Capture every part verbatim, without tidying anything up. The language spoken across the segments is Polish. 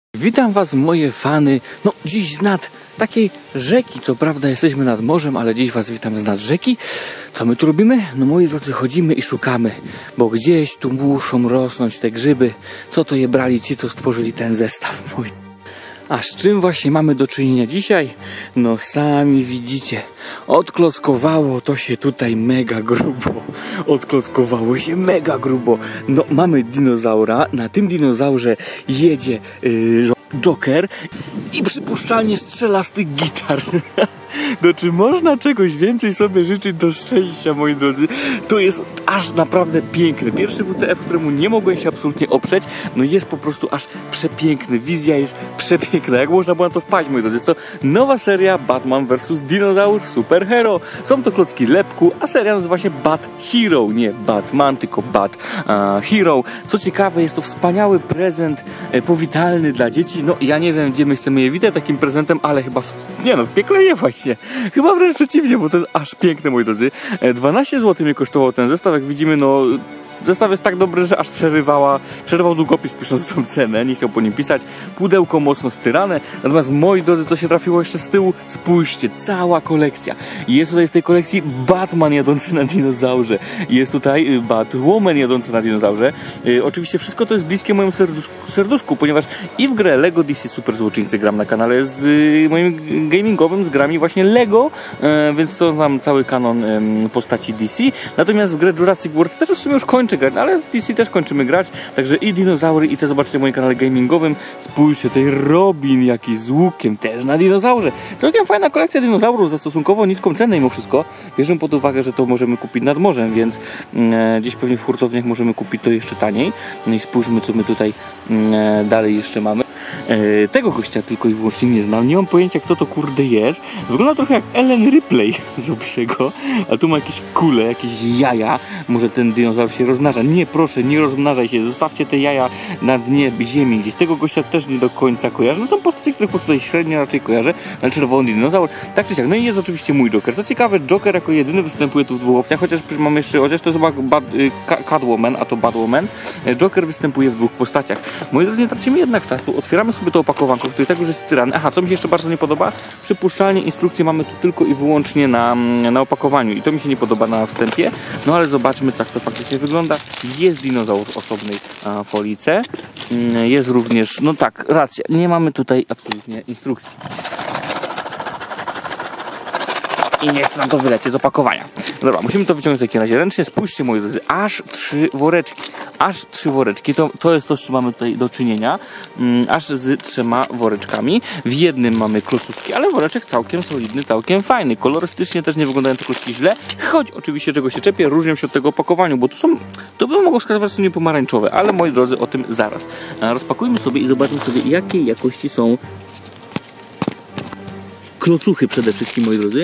Witam was, moje fany, no dziś z nad takiej rzeki, co prawda jesteśmy nad morzem, ale dziś was witam z nad rzeki. Co my tu robimy? No moi drodzy, chodzimy i szukamy, bo gdzieś tu muszą rosnąć te grzyby, co to je brali ci, co stworzyli ten zestaw mój. A z czym właśnie mamy do czynienia dzisiaj? No sami widzicie, odklockowało to się tutaj mega grubo. Odklockowało się mega grubo. No mamy dinozaura, na tym dinozaurze jedzie yy, Joker i przypuszczalnie strzela z tych gitar. No czy można czegoś więcej sobie życzyć do szczęścia, moi drodzy? To jest aż naprawdę piękne. Pierwszy W T F, któremu nie mogłem się absolutnie oprzeć, no jest po prostu aż przepiękny. Wizja jest przepiękna. Jak można było na to wpaść, moi drodzy? Jest to nowa seria Batman versus. Dinozaur Superhero. Są to klocki lepku, a seria nazywa się Bat Hero. Nie Batman, tylko Bat uh, Hero. Co ciekawe, jest to wspaniały prezent e, powitalny dla dzieci. No ja nie wiem, gdzie my chcemy je witać takim prezentem, ale chyba w, nie no, w piekle nie właśnie. Chyba wręcz przeciwnie, bo to jest aż piękne, moi drodzy. dwanaście złotych mnie kosztował ten zestaw, jak widzimy, no zestaw jest tak dobry, że aż przerywała, przerywał długopis pisząc tą cenę, nie chciał po nim pisać. Pudełko mocno styrane, natomiast moi drodzy, co się trafiło jeszcze z tyłu, spójrzcie, cała kolekcja. Jest tutaj z tej kolekcji Batman jadący na dinozaurze, jest tutaj Batwoman jadący na dinozaurze. Yy, oczywiście wszystko to jest bliskie mojemu serduszku, serduszku, ponieważ i w grę Lego D C Super Złoczyńcy gram na kanale z yy, moim gamingowym, z grami właśnie Lego, yy, więc to znam cały kanon yy, postaci D C. Natomiast w grę Jurassic World też już w sumie już kończę grać, ale w D C też kończymy grać, także i dinozaury, i te zobaczcie w moim kanale gamingowym. Spójrzcie, tej Robin jakiś z łukiem, też na dinozaurze. Całkiem fajna kolekcja dinozaurów za stosunkowo niską cenę mimo wszystko. Bierzemy pod uwagę, że to możemy kupić nad morzem, więc e, gdzieś pewnie w hurtowniach możemy kupić to jeszcze taniej. No i spójrzmy, co my tutaj e, dalej jeszcze mamy. E, tego gościa tylko i wyłącznie nie znam, nie mam pojęcia, kto to kurde jest. Wygląda trochę jak Ellen Ripley z obszego, a tu ma jakieś kule, jakieś jaja. Może ten dinozaur się rozmnaża. Nie, proszę, nie rozmnażaj się, zostawcie te jaja na dnie ziemi gdzieś. Tego gościa też nie do końca kojarzę. No są postacie, których po prostu tutaj średnio raczej kojarzę, ale czerwony dinozaur, tak czy siak. No i jest oczywiście mój Joker. Co ciekawe, Joker jako jedyny występuje tu w dwóch opcjach, chociaż mam jeszcze, chociaż to jest chyba Bad, y, Catwoman, a to Batwoman. Joker występuje w dwóch postaciach. Moi drodzy, nie tracimy jednak czasu. Otwieramy sobie to opakowanko, które tak już jest styrane. Aha, co mi się jeszcze bardzo nie podoba? Przypuszczalnie instrukcje mamy tu tylko i wyłącznie na, na opakowaniu i to mi się nie podoba na wstępie. No ale zobaczmy, jak to faktycznie wygląda. Jest dinozaur w osobnej a, folice. Jest również, no tak, racja, nie mamy tutaj absolutnie instrukcji. I nie chcę nam to wylecieć z opakowania. Dobra, musimy to wyciągnąć w takim razie ręcznie. Spójrzcie, moi drodzy, aż trzy woreczki. Aż trzy woreczki. To, to jest to, z czym mamy tutaj do czynienia. Mm, aż z trzema woreczkami. W jednym mamy klocuszki, ale woreczek całkiem solidny, całkiem fajny. Kolorystycznie też nie wyglądają te klocki źle. Choć oczywiście, czego się czepię, różnią się od tego opakowaniu, bo tu są, to bym mogło wskazywać, że są nie pomarańczowe, ale moi drodzy, o tym zaraz. A rozpakujmy sobie i zobaczmy sobie, jakiej jakości są klocuchy przede wszystkim, moi drodzy.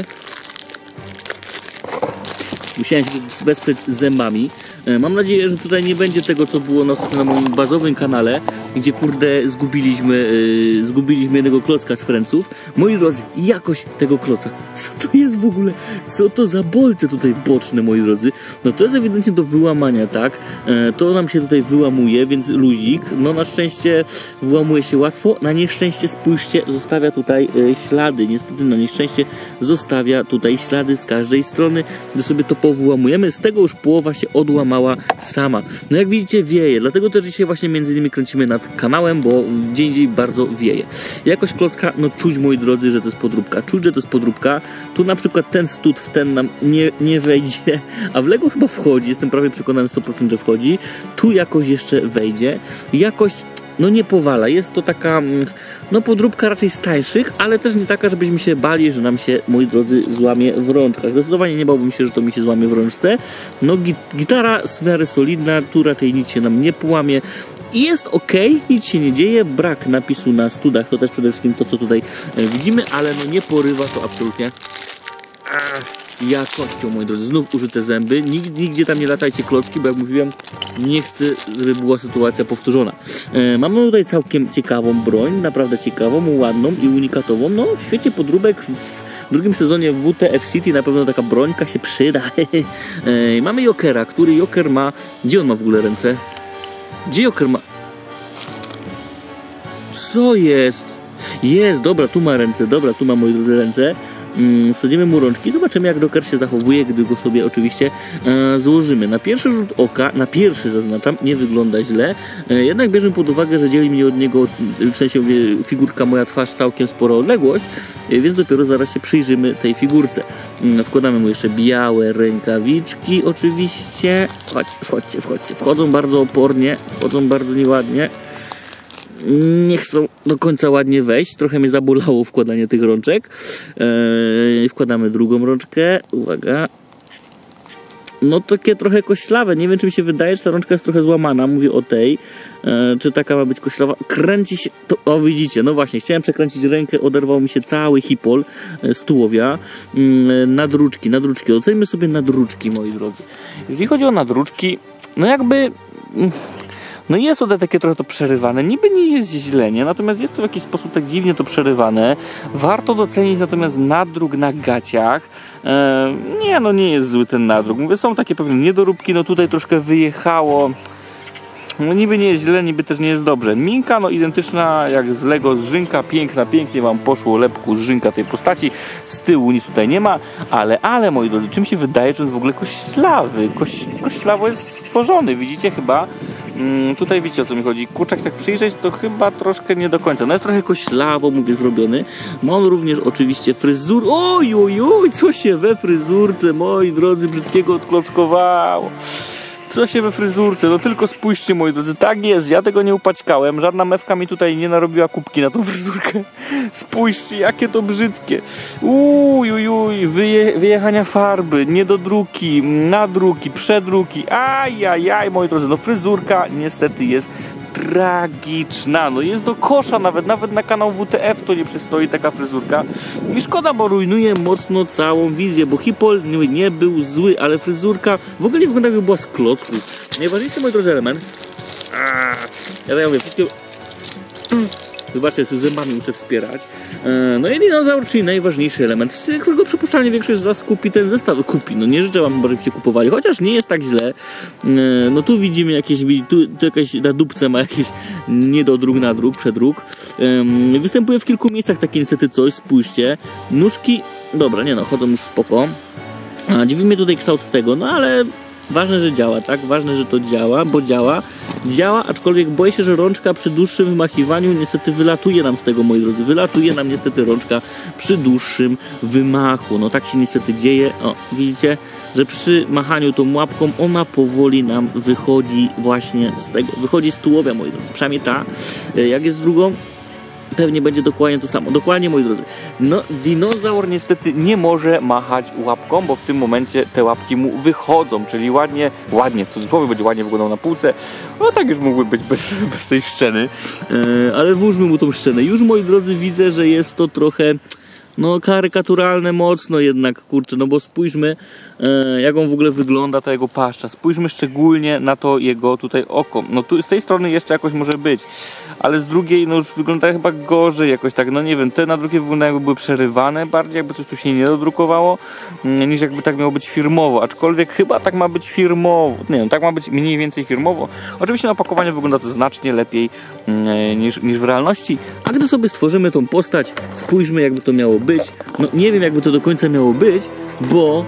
Musiałem się wesprzeć zębami. Mam nadzieję, że tutaj nie będzie tego, co było na, na moim bazowym kanale, gdzie kurde zgubiliśmy, yy, zgubiliśmy jednego klocka z Friendsów. Moi drodzy, jakość tego kloca. Co to jest w ogóle? Co to za bolce tutaj boczne, moi drodzy? No to jest ewidentnie do wyłamania, tak? Yy, to nam się tutaj wyłamuje, więc luzik. No na szczęście wyłamuje się łatwo. Na nieszczęście, spójrzcie, zostawia tutaj yy, ślady. Niestety na nieszczęście zostawia tutaj ślady z każdej strony, gdy sobie to powłamujemy. Z tego już połowa się odłamała sama. No jak widzicie, wieje, dlatego też dzisiaj właśnie między innymi kręcimy nad kanałem, bo gdzie indziej bardzo wieje. Jakość klocka, no czuć, moi drodzy, że to jest podróbka. Czuć, że to jest podróbka. Tu na przykład ten stud w ten nam nie, nie wejdzie, a w Lego chyba wchodzi, jestem prawie przekonany sto procent, że wchodzi. Tu jakoś jeszcze wejdzie. Jakość no nie powala, jest to taka no podróbka raczej z tańszych, ale też nie taka, żebyśmy się bali, że nam się, moi drodzy, złamie w rączkach. Zdecydowanie nie bałbym się, że to mi się złamie w rączce. No git gitara w miarę solidna, tu raczej nic się nam nie połamie. I jest ok, nic się nie dzieje, brak napisu na studach, to też przede wszystkim to, co tutaj widzimy, ale no nie porywa to absolutnie jakością, moi drodzy. Znów użyte zęby, Nig nigdzie tam nie latajcie klocki, bo jak mówiłem, nie chcę, żeby była sytuacja powtórzona. E, mamy tutaj całkiem ciekawą broń, naprawdę ciekawą, ładną i unikatową. No w świecie podróbek w, w drugim sezonie W T F City na pewno taka brońka się przyda. e, mamy Jokera, który Joker ma... Gdzie on ma w ogóle ręce? Gdzie Joker ma... Co jest? Jest, dobra, tu ma ręce, dobra, tu ma, moi drodzy, ręce. Mm, wsadzimy mu rączki, zobaczymy, jak Joker się zachowuje, gdy go sobie oczywiście e, złożymy. Na pierwszy rzut oka, na pierwszy zaznaczam, nie wygląda źle, e, jednak bierzemy pod uwagę, że dzieli mnie od niego, w sensie e, figurka, moja twarz, całkiem spora odległość, e, więc dopiero zaraz się przyjrzymy tej figurce. E, wkładamy mu jeszcze białe rękawiczki, oczywiście. Chodź, wchodźcie, wchodźcie, wchodzą bardzo opornie, wchodzą bardzo nieładnie. Nie chcą do końca ładnie wejść. Trochę mnie zabolało wkładanie tych rączek. Eee, wkładamy drugą rączkę. Uwaga. No takie trochę koślawe. Nie wiem, czy mi się wydaje, czy ta rączka jest trochę złamana. Mówię o tej. Eee, czy taka ma być koślawa? Kręci się... To, o, widzicie. No właśnie. Chciałem przekręcić rękę. Oderwał mi się cały hipol z tułowia. Eee, nadruczki. Nadruczki. Ocenimy sobie nadruczki, moi drodzy. Jeżeli chodzi o nadruczki, no jakby... No jest to takie trochę to przerywane, niby nie jest źle, nie? Natomiast jest to w jakiś sposób tak dziwnie to przerywane. Warto docenić natomiast nadruk na gaciach. Eee, nie, no nie jest zły ten nadruk. Mówię, są takie pewne niedoróbki, no tutaj troszkę wyjechało. No niby nie jest źle, niby też nie jest dobrze. Minka, no identyczna jak z Lego Zżynka, piękna, pięknie wam poszło lepku Zżynka tej postaci. Z tyłu nic tutaj nie ma, ale, ale moi drodzy, czym się wydaje, że on w ogóle koślawy, Koś, koślawo jest stworzony, widzicie chyba? Mm, tutaj wiecie, o co mi chodzi. Kurczak tak przyjrzeć, to chyba troszkę nie do końca. No jest trochę koślawo, mówię, zrobiony. Ma on również oczywiście fryzur. Oj, oj, oj, co się we fryzurce, moi drodzy, brzydkiego odklockowało. Co się we fryzurce? No tylko spójrzcie, moi drodzy, tak jest, ja tego nie upaćkałem, żadna mewka mi tutaj nie narobiła kubki na tą fryzurkę. Spójrzcie, jakie to brzydkie. Uj, uj, uj, wyje, wyjechania farby, niedodruki, nadruki, przedruki, ajajaj, moi drodzy, no fryzurka niestety jest tragiczna, no jest do kosza, nawet nawet na kanał W T F to nie przystoi taka fryzurka i szkoda, bo rujnuje mocno całą wizję, bo hipol nie, nie był zły, ale fryzurka w ogóle nie wygląda, jakby była z klocków. Najważniejszy, moi drodzy, element. Aaaa, ja tak mówię, wszystkiego... Wybaczcie, z zębami muszę wspierać. No i dinozaur, czyli najważniejszy element, z którego przypuszczalnie większość z was kupi ten zestaw. Kupi, no nie życzę wam, żebyście kupowali, chociaż nie jest tak źle. No tu widzimy jakieś, tu, tu jakaś na dupce ma jakieś niedodruk, nadruk, przedruk. Występuje w kilku miejscach takie niestety coś, spójrzcie. Nóżki, dobra, nie no, chodzą już spoko. A, dziwi mnie tutaj kształt tego, no ale... Ważne, że działa, tak? Ważne, że to działa, bo działa. Działa, aczkolwiek boję się, że rączka przy dłuższym wymachiwaniu niestety wylatuje nam z tego, moi drodzy. Wylatuje nam niestety rączka przy dłuższym wymachu. No tak się niestety dzieje. O, widzicie, że przy machaniu tą łapką ona powoli nam wychodzi właśnie z tego. Wychodzi z tułowia, moi drodzy. Przynajmniej ta. Jak jest z drugą? Pewnie będzie dokładnie to samo. Dokładnie, moi drodzy. No, dinozaur niestety nie może machać łapką, bo w tym momencie te łapki mu wychodzą, czyli ładnie, ładnie, w cudzysłowie będzie ładnie wyglądał na półce. No tak już mógłby być bez, bez tej szczeny. Eee, ale włóżmy mu tą szczenę. Już, moi drodzy, widzę, że jest to trochę... No karykaturalne mocno jednak, kurczę, no bo spójrzmy e, jak on w ogóle wygląda, ta jego paszcza. Spójrzmy szczególnie na to jego tutaj oko. No tu z tej strony jeszcze jakoś może być, ale z drugiej no już wygląda chyba gorzej jakoś tak, no nie wiem, te na drugie wyglądają jakby były przerywane bardziej, jakby coś tu się nie dodrukowało, niż jakby tak miało być firmowo, aczkolwiek chyba tak ma być firmowo, nie wiem, tak ma być mniej więcej firmowo. Oczywiście na opakowaniu wygląda to znacznie lepiej e, niż, niż w realności, a gdy sobie stworzymy tą postać, spójrzmy jakby to miało być. No nie wiem jakby to do końca miało być, bo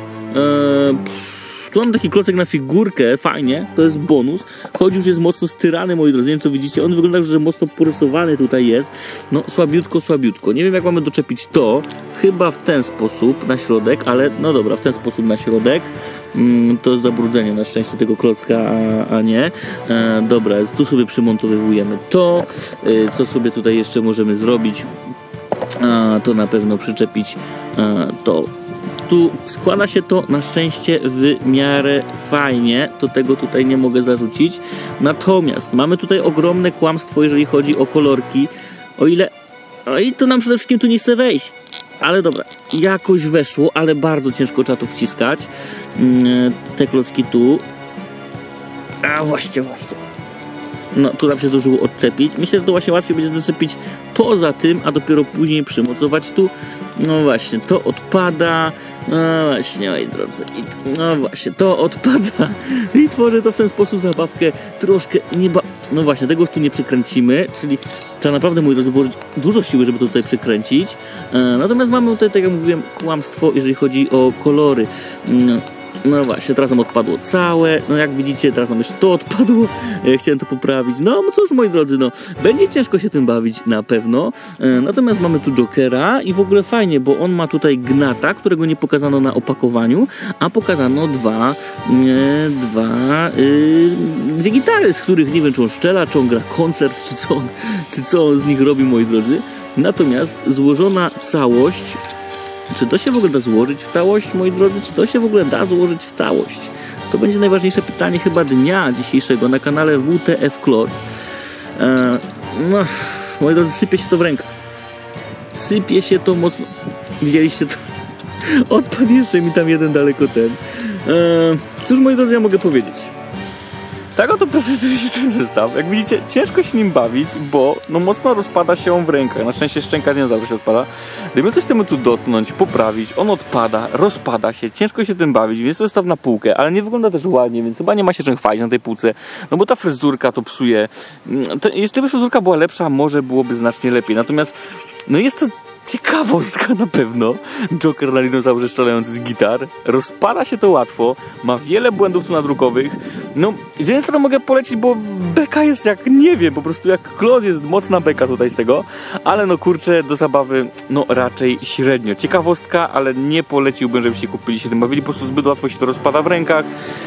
e, tu mam taki klocek na figurkę, fajnie, to jest bonus, choć już jest mocno styrany, moi drodzy, nie wiem co widzicie, on wygląda, że mocno porysowany tutaj jest, no słabiutko, słabiutko, nie wiem jak mamy doczepić to, chyba w ten sposób na środek, ale no dobra, w ten sposób na środek, mm, to jest zabrudzenie na szczęście tego klocka, a, a nie, e, dobra, tu sobie przymontowujemy to, e, co sobie tutaj jeszcze możemy zrobić, a, to na pewno przyczepić a, to. Tu składa się to na szczęście w miarę fajnie, to tego tutaj nie mogę zarzucić. Natomiast mamy tutaj ogromne kłamstwo, jeżeli chodzi o kolorki. O ile... O i to nam przede wszystkim tu nie chce wejść. Ale dobra, jakoś weszło, ale bardzo ciężko trzeba tu wciskać. Te klocki tu. A właśnie, właśnie. no tu nam się zdążyło odczepić. Myślę, że to właśnie łatwiej będzie zaczepić poza tym, a dopiero później przymocować tu. No właśnie, to odpada. No właśnie, moi drodzy. I, no właśnie, to odpada. I tworzę to w ten sposób zabawkę troszkę nieba... No właśnie, tego już tu nie przekręcimy, czyli trzeba naprawdę, moi drodzy, włożyć dużo siły, żeby to tutaj przekręcić. E, natomiast mamy tutaj, tak jak mówiłem, kłamstwo, jeżeli chodzi o kolory. No, no właśnie, teraz nam odpadło całe. No jak widzicie, teraz nam już to odpadło. E, chciałem to poprawić. No, no cóż, moi drodzy, no będzie ciężko się tym bawić na pewno. E, natomiast mamy tu Jokera i w ogóle fajnie, bo on ma tutaj Gnata, którego nie pokazano na opakowaniu, a pokazano dwa, e, dwa, e, dwie gitary, z których nie wiem, czy on szczela, czy on gra koncert, czy co on, czy co on z nich robi, moi drodzy. Natomiast złożona całość. Czy to się w ogóle da złożyć w całość, moi drodzy? Czy to się w ogóle da złożyć w całość? To będzie najważniejsze pytanie chyba dnia dzisiejszego na kanale W T F Kloc. Eee, no, moi drodzy, sypie się to w rękach. Sypie się to mocno. Widzieliście to? Odpadł jeszcze mi tam jeden daleko ten. Eee, cóż, moi drodzy, ja mogę powiedzieć? Tak oto prezentuje się ten zestaw. Jak widzicie, ciężko się nim bawić, bo no mocno rozpada się on w rękach. Na szczęście szczęka dinozaura się odpada. Gdyby coś temu tu dotknąć, poprawić, on odpada, rozpada się, ciężko się tym bawić, więc to zestaw na półkę, ale nie wygląda też ładnie, więc chyba nie ma się czym chwalić na tej półce, no bo ta fryzurka to psuje. To, jeszcze by fryzurka była lepsza, może byłoby znacznie lepiej. Natomiast no jest to ciekawostka na pewno. Joker na dinozaurze strzelający z gitar. Rozpada się to łatwo. Ma wiele błędów tu nadrukowych. No, z jednej strony mogę polecić, bo beka jest jak, nie wiem, po prostu jak Kloc, jest mocna beka tutaj z tego. Ale no kurczę, do zabawy, no raczej średnio. Ciekawostka, ale nie poleciłbym, żebyście kupili się tym bawili. Po prostu zbyt łatwo się to rozpada w rękach.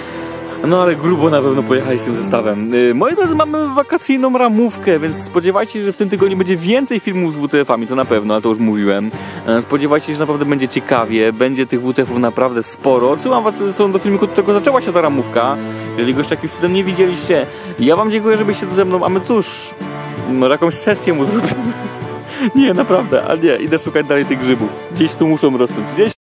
No ale grubo na pewno pojechali z tym zestawem. Yy, moi drodzy, mamy wakacyjną ramówkę, więc spodziewajcie się, że w tym tygodniu będzie więcej filmów z W T F-ami, to na pewno, ale to już mówiłem. Yy, spodziewajcie się, że naprawdę będzie ciekawie, będzie tych W T F-ów naprawdę sporo. Odsyłam was ze strony do filmiku, do którego zaczęła się ta ramówka. Jeżeli go jeszcze jakimś cudem nie widzieliście, ja wam dziękuję, że byliście tu ze mną, a my cóż, może jakąś sesję mu zrobimy. Nie, naprawdę, ale nie, idę szukać dalej tych grzybów. Gdzieś tu muszą rosnąć. Gdzieś